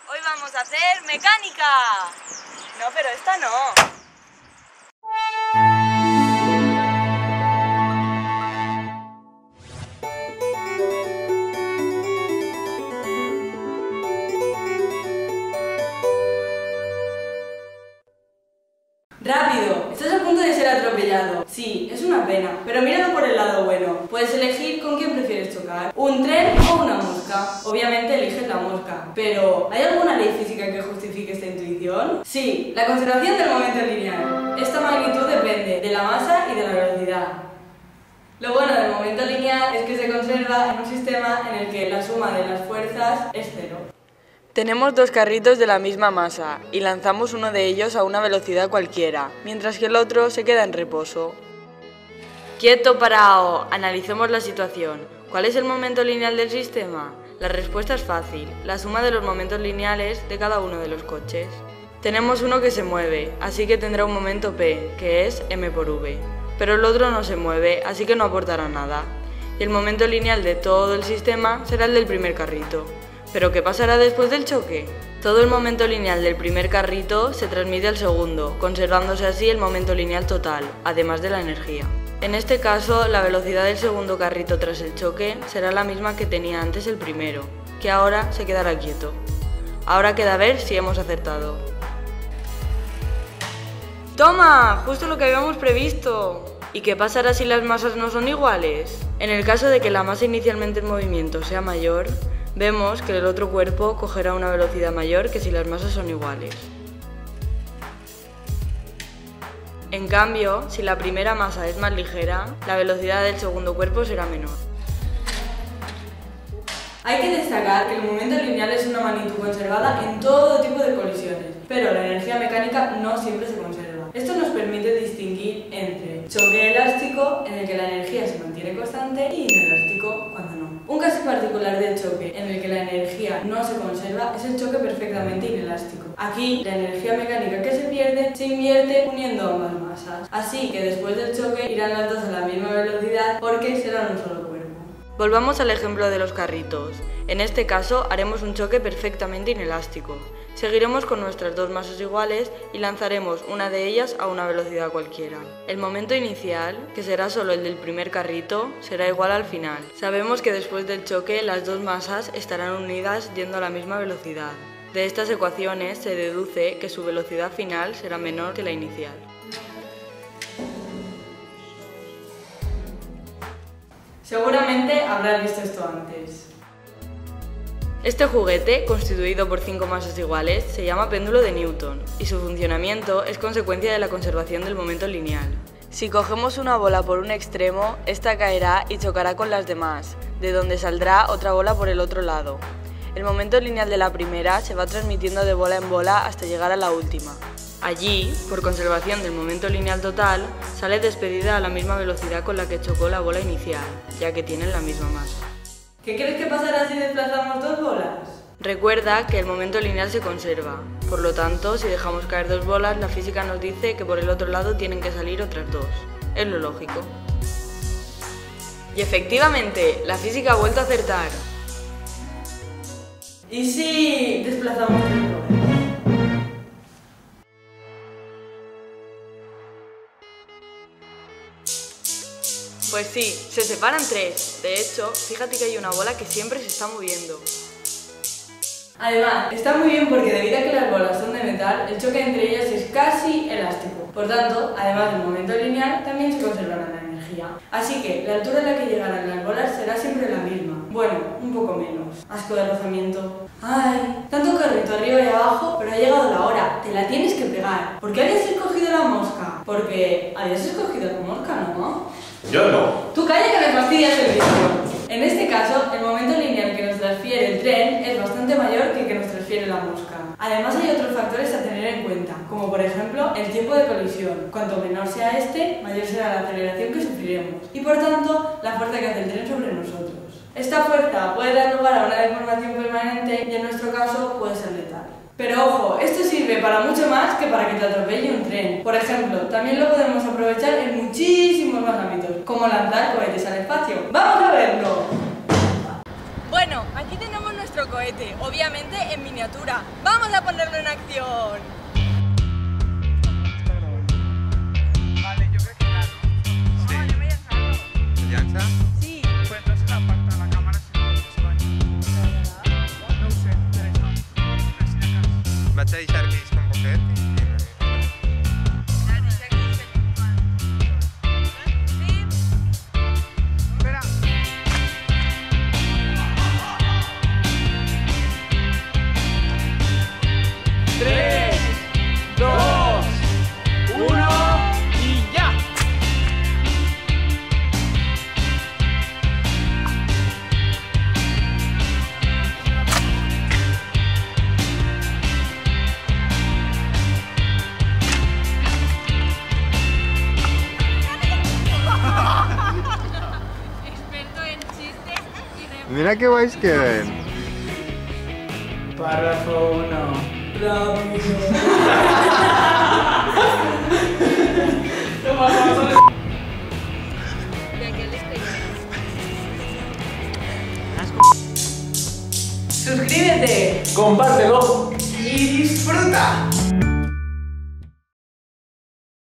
Hoy vamos a hacer mecánica. No, pero esta no. ¡Rápido! Estás a punto de ser atropellado. Sí, es una pena, pero míralo por el lado bueno. Puedes elegir con quién prefieres chocar, un tren o una mosca. Obviamente eliges la mosca, pero ¿hay alguna ley física que justifique esta intuición? Sí, la conservación del momento lineal. Esta magnitud depende de la masa y de la velocidad. Lo bueno del momento lineal es que se conserva en un sistema en el que la suma de las fuerzas es cero. Tenemos dos carritos de la misma masa y lanzamos uno de ellos a una velocidad cualquiera, mientras que el otro se queda en reposo. ¡Quieto, parado! Analicemos la situación. ¿Cuál es el momento lineal del sistema? La respuesta es fácil, la suma de los momentos lineales de cada uno de los coches. Tenemos uno que se mueve, así que tendrá un momento p, que es m por v. Pero el otro no se mueve, así que no aportará nada. Y el momento lineal de todo el sistema será el del primer carrito. ¿Pero qué pasará después del choque? Todo el momento lineal del primer carrito se transmite al segundo, conservándose así el momento lineal total, además de la energía. En este caso, la velocidad del segundo carrito tras el choque será la misma que tenía antes el primero, que ahora se quedará quieto. Ahora queda ver si hemos acertado. ¡Toma! Justo lo que habíamos previsto. ¿Y qué pasará si las masas no son iguales? En el caso de que la masa inicialmente en movimiento sea mayor, vemos que el otro cuerpo cogerá una velocidad mayor que si las masas son iguales. En cambio, si la primera masa es más ligera, la velocidad del segundo cuerpo será menor. Hay que destacar que el momento lineal es una magnitud conservada en todo tipo de colisiones, pero la energía mecánica no siempre se conserva. Esto nos permite distinguir entre choque elástico, en el que la energía se mantiene constante, y inelástico, cuando no. Un caso particular de choque en el que la energía no se conserva es el choque perfectamente inelástico. Aquí, la energía mecánica que se pierde se invierte uniendo ambas masas. Así que después del choque irán las dos a la misma velocidad porque serán un solo cuerpo. Volvamos al ejemplo de los carritos. En este caso haremos un choque perfectamente inelástico. Seguiremos con nuestras dos masas iguales y lanzaremos una de ellas a una velocidad cualquiera. El momento inicial, que será solo el del primer carrito, será igual al final. Sabemos que después del choque las dos masas estarán unidas yendo a la misma velocidad. De estas ecuaciones se deduce que su velocidad final será menor que la inicial. Seguramente habrás visto esto antes. Este juguete, constituido por 5 masas iguales, se llama péndulo de Newton y su funcionamiento es consecuencia de la conservación del momento lineal. Si cogemos una bola por un extremo, esta caerá y chocará con las demás, de donde saldrá otra bola por el otro lado. El momento lineal de la primera se va transmitiendo de bola en bola hasta llegar a la última. Allí, por conservación del momento lineal total, sale despedida a la misma velocidad con la que chocó la bola inicial, ya que tienen la misma masa. ¿Qué crees que pasará si desplazamos dos bolas? Recuerda que el momento lineal se conserva, por lo tanto, si dejamos caer dos bolas, la física nos dice que por el otro lado tienen que salir otras dos. Es lo lógico. Y efectivamente, la física ha vuelto a acertar. Y sí, desplazamos dos bolas. Pues sí, se separan tres. De hecho, fíjate que hay una bola que siempre se está moviendo. Además, está muy bien porque debido a que las bolas son de metal, el choque entre ellas es casi elástico. Por tanto, además del momento lineal, también se conservará la energía. Así que la altura a la que llegarán las bolas será siempre la misma. Bueno, un poco menos. Asco de rozamiento. Ay, tanto carrito arriba y abajo, pero ha llegado la hora. Te la tienes que pegar. ¿Por qué habías escogido la mosca? Porque habías escogido la mosca, ¿no? Yo no. Tú calla que me fastidias el vídeo. En este caso, el momento lineal que nos transfiere el tren es bastante mayor que el que nos transfiere la mosca. Además hay otros factores a tener en cuenta, como por ejemplo el tiempo de colisión. Cuanto menor sea este, mayor será la aceleración que sufriremos y por tanto la fuerza que hace el tren sobre nosotros. Esta fuerza puede dar lugar a una deformación permanente y en nuestro caso puede ser letal. Pero ojo, esto sirve para mucho más que para que te atropelle un tren. Por ejemplo, también lo podemos aprovechar en muchísimos más ámbitos, como lanzar cohetes al espacio. ¡Vamos a verlo! Bueno, Bueno, aquí tenemos nuestro cohete, obviamente en miniatura. ¡Vamos a ponerlo en acción! Vale, yo creo que ya, ¿no? Sí. No, yo me he lanzado. ¿Llança? Sí. Pues entonces la parte de la cámara si no se va. No ho sé, per això. Per si de cas. Vaig a deixar que ells com poquet i... Espera. Tres, dos, uno y ya. Experto en chistes y de... Mira que guais queden. Párrafo 1. de aquel experimento. ¡Suscríbete! Compártelo.